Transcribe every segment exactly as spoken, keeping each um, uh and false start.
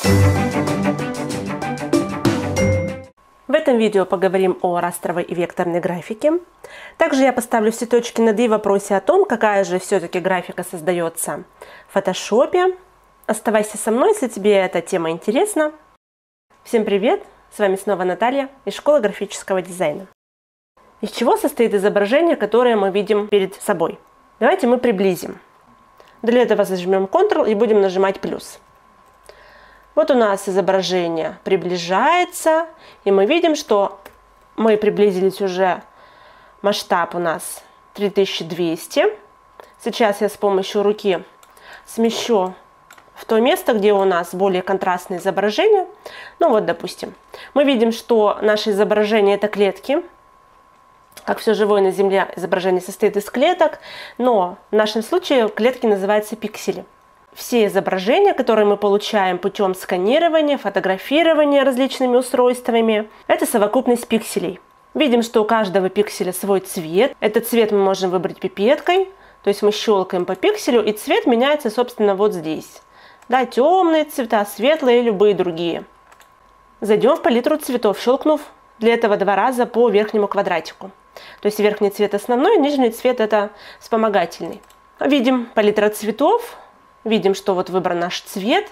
В этом видео поговорим о растровой и векторной графике. Также я поставлю все точки над «и» в вопросе о том, какая же все-таки графика создается в фотошопе. Оставайся со мной, если тебе эта тема интересна. Всем привет! С вами снова Наталья из школы графического дизайна. Из чего состоит изображение, которое мы видим перед собой? Давайте мы приблизим. Для этого зажмем контрол и будем нажимать плюс. Вот у нас изображение приближается, и мы видим, что мы приблизились уже, масштаб у нас три тысячи двести. Сейчас я с помощью руки смещу в то место, где у нас более контрастное изображение. Ну вот, допустим, мы видим, что наше изображение — это клетки. Как все живое на Земле, изображение состоит из клеток, но в нашем случае клетки называются пиксели. Все изображения, которые мы получаем путем сканирования, фотографирования различными устройствами, это совокупность пикселей. Видим, что у каждого пикселя свой цвет. Этот цвет мы можем выбрать пипеткой, то есть мы щелкаем по пикселю, и цвет меняется, собственно, вот здесь. Да, темные цвета, светлые и любые другие. Зайдем в палитру цветов, щелкнув для этого два раза по верхнему квадратику. То есть верхний цвет основной, нижний цвет это вспомогательный. Видим палитра цветов. Видим, что вот выбран наш цвет,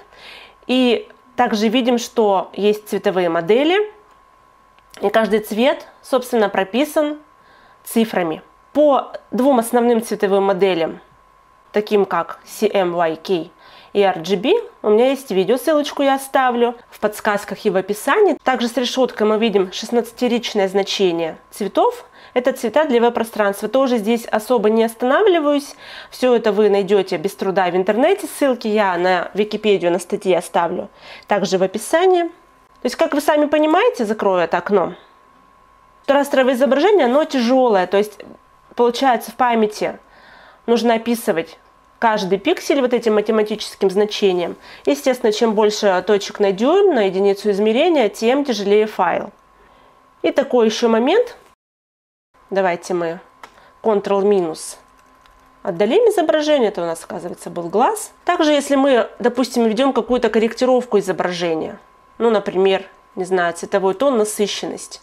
и также видим, что есть цветовые модели, и каждый цвет, собственно, прописан цифрами. По двум основным цветовым моделям, таким как си эм уай кей и ар джи би, у меня есть видео, ссылочку я оставлю в подсказках и в описании. Также с решеткой мы видим шестнадцатиричное значение цветов. Это цвета для веб-пространства. Тоже здесь особо не останавливаюсь. Все это вы найдете без труда в интернете. Ссылки я на Википедию, на статьи оставлю также в описании. То есть, как вы сами понимаете, закрою это окно, то растровое изображение, оно тяжелое. То есть, получается, в памяти нужно описывать каждый пиксель вот этим математическим значением. Естественно, чем больше точек на дюйм, на единицу измерения, тем тяжелее файл. И такой еще момент. Давайте мы контрол минус отдалим изображение. Это у нас, оказывается, был глаз. Также, если мы, допустим, ведем какую-то корректировку изображения, ну, например, не знаю, цветовой тон, насыщенность,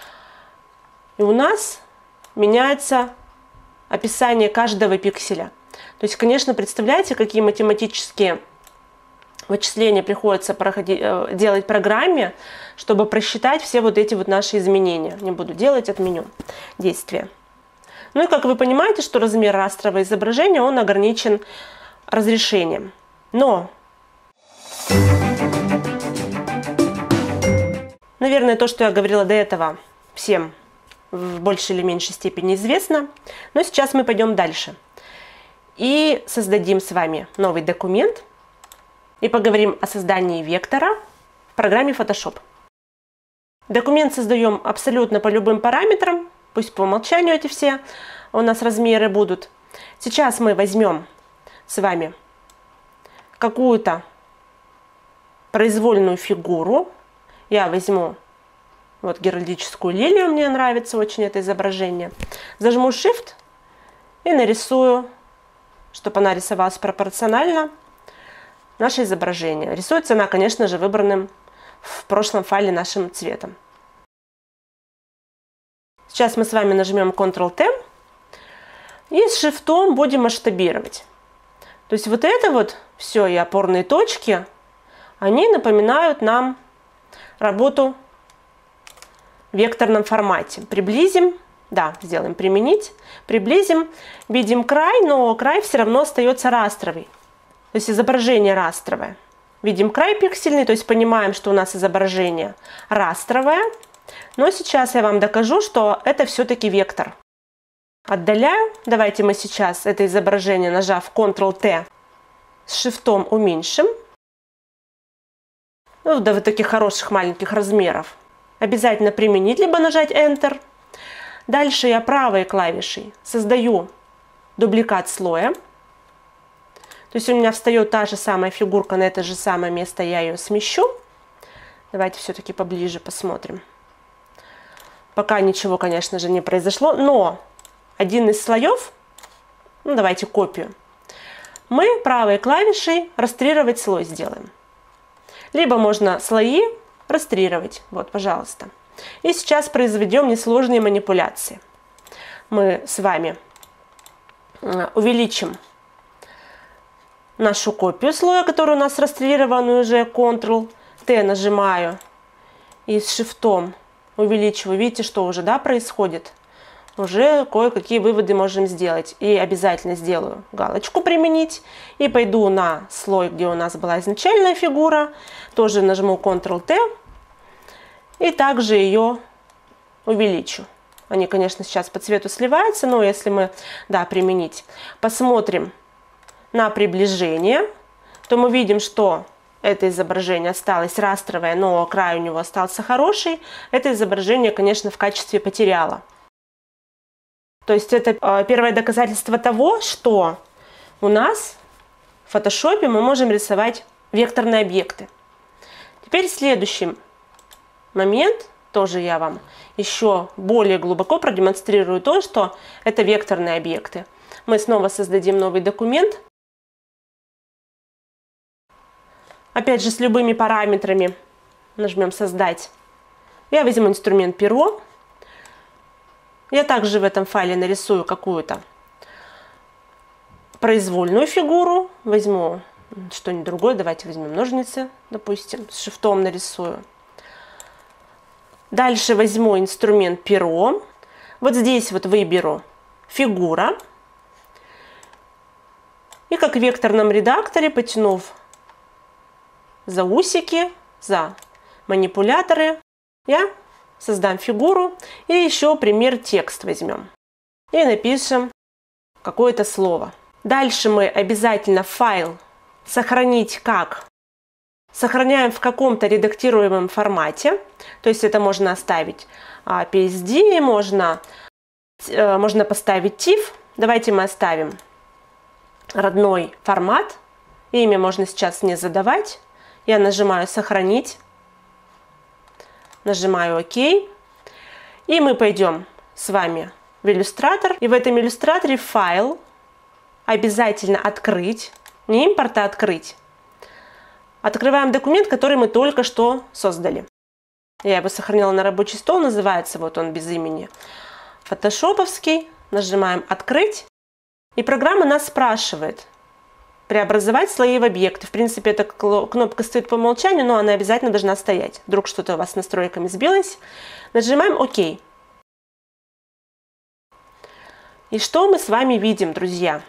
и у нас меняется описание каждого пикселя. То есть, конечно, представляете, какие математические вычисления приходится проходить, делать программе, чтобы просчитать все вот эти вот наши изменения. Не буду делать, отменю действие. Ну и как вы понимаете, что размер растрового изображения, он ограничен разрешением. Но, наверное, то, что я говорила до этого, всем в большей или меньшей степени известно. Но сейчас мы пойдем дальше и создадим с вами новый документ и поговорим о создании вектора в программе Photoshop. Документ создаем абсолютно по любым параметрам, пусть по умолчанию эти все у нас размеры будут. Сейчас мы возьмем с вами какую-то произвольную фигуру. Я возьму вот геральдическую лилию, мне нравится очень это изображение. Зажму Shift и нарисую, чтобы она рисовалась пропорционально, наше изображение. Рисуется она, конечно же, выбранным в прошлом файле нашим цветом. Сейчас мы с вами нажмем контрол тэ и с шифтом будем масштабировать. То есть вот это вот все и опорные точки, они напоминают нам работу в векторном формате. Приблизим, да, сделаем применить, приблизим, видим край, но край все равно остается растровый. То есть изображение растровое. Видим край пиксельный, то есть понимаем, что у нас изображение растровое. Но сейчас я вам докажу, что это все-таки вектор. Отдаляю. Давайте мы сейчас это изображение, нажав контрол тэ, с шифтом уменьшим. Ну, до вот таких хороших маленьких размеров. Обязательно применить, либо нажать Enter. Дальше я правой клавишей создаю дубликат слоя. То есть у меня встает та же самая фигурка на это же самое место, я ее смещу. Давайте все-таки поближе посмотрим. Пока ничего, конечно же, не произошло, но один из слоев, ну давайте копию, мы правой клавишей растрировать слой сделаем. Либо можно слои растрировать. Вот, пожалуйста. И сейчас произведем несложные манипуляции. Мы с вами увеличим нашу копию слоя, который у нас растрирован уже. контрол-Т нажимаю и с шифтом увеличиваю. Видите, что уже, да, происходит? Уже кое-какие выводы можем сделать. И обязательно сделаю галочку «Применить». И пойду на слой, где у нас была изначальная фигура. Тоже нажму контрол-Т. И также ее увеличу. Они, конечно, сейчас по цвету сливаются, но если мы, да, применить, посмотрим на приближение, то мы видим, что это изображение осталось растровое, но край у него остался хороший. Это изображение, конечно, в качестве потеряло. То есть это первое доказательство того, что у нас в фотошопе мы можем рисовать векторные объекты. Теперь следующий момент, тоже я вам еще более глубоко продемонстрирую то, что это векторные объекты. Мы снова создадим новый документ. Опять же, с любыми параметрами нажмем «Создать». Я возьму инструмент «Перо». Я также в этом файле нарисую какую-то произвольную фигуру. Возьму что-нибудь другое. Давайте возьмем ножницы, допустим, с шрифтом нарисую. Дальше возьму инструмент «Перо». Вот здесь вот выберу «Фигура». И как в векторном редакторе, потянув за усики, за манипуляторы, я создам фигуру. И еще пример текст возьмем. И напишем какое-то слово. Дальше мы обязательно файл «Сохранить как». Сохраняем в каком-то редактируемом формате. То есть это можно оставить пи эс ди, можно, можно поставить тиф. Давайте мы оставим родной формат. Имя можно сейчас не задавать. Я нажимаю «Сохранить». Нажимаю «Ок». И мы пойдем с вами в иллюстратор. И в этом иллюстраторе файл обязательно открыть. Не импорт, а открыть. Открываем документ, который мы только что создали. Я его сохранила на рабочий стол. Называется вот он без имени фотошоповский. Нажимаем «Открыть». И программа нас спрашивает преобразовать слои в объекты. В принципе, эта кнопка стоит по умолчанию, но она обязательно должна стоять. Вдруг что-то у вас с настройками сбилось. Нажимаем «Ок». И что мы с вами видим, друзья?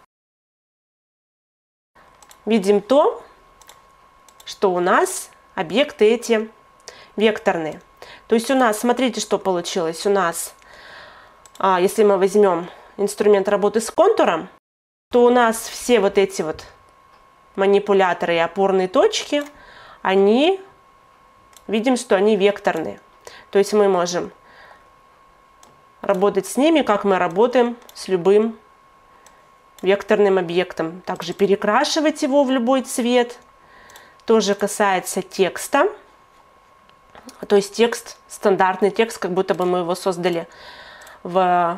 Видим то, что у нас объекты эти векторные. То есть у нас, смотрите, что получилось. У нас, а, если мы возьмем инструмент работы с контуром, то у нас все вот эти вот манипуляторы и опорные точки, они, видим, что они векторные. То есть мы можем работать с ними, как мы работаем с любым векторным объектом. Также перекрашивать его в любой цвет. Тоже касается текста. То есть текст, стандартный текст, как будто бы мы его создали в,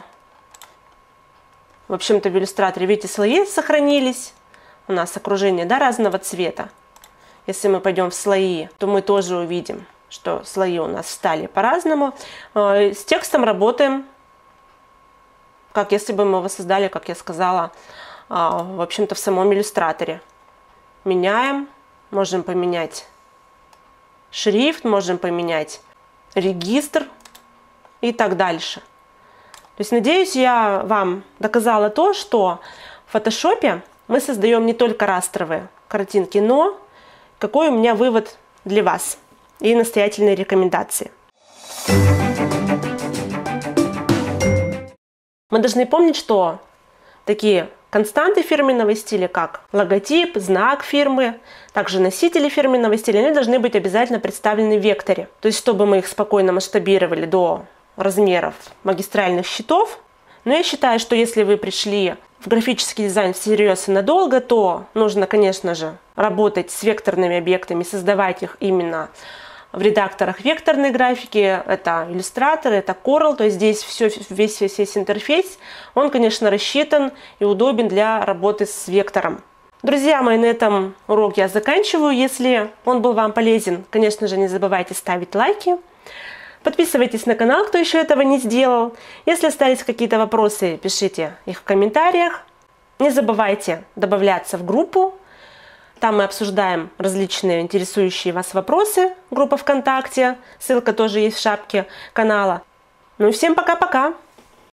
в общем-то, в иллюстраторе. Видите, слои сохранились. У нас окружение, да, разного цвета. Если мы пойдем в слои, то мы тоже увидим, что слои у нас стали по-разному. С текстом работаем, как если бы мы его создали, как я сказала, в общем-то, в самом иллюстраторе. Меняем. Можем поменять шрифт, можем поменять регистр и так дальше. То есть, надеюсь, я вам доказала то, что в фотошопе мы создаем не только растровые картинки, но какой у меня вывод для вас и настоятельные рекомендации. Мы должны помнить, что такие константы фирменного стиля, как логотип, знак фирмы, также носители фирменного стиля, они должны быть обязательно представлены в векторе. То есть, чтобы мы их спокойно масштабировали до размеров магистральных щитов. Но я считаю, что если вы пришли в графический дизайн всерьез и надолго, то нужно, конечно же, работать с векторными объектами, создавать их именно в редакторах векторной графики. Это Illustrator, это Corel, то есть здесь все, весь, весь, весь интерфейс, он, конечно, рассчитан и удобен для работы с вектором. Друзья мои, на этом урок я заканчиваю. Если он был вам полезен, конечно же, не забывайте ставить лайки. Подписывайтесь на канал, кто еще этого не сделал. Если остались какие-то вопросы, пишите их в комментариях. Не забывайте добавляться в группу. Там мы обсуждаем различные интересующие вас вопросы. Группа ВКонтакте. Ссылка тоже есть в шапке канала. Ну и всем пока-пока!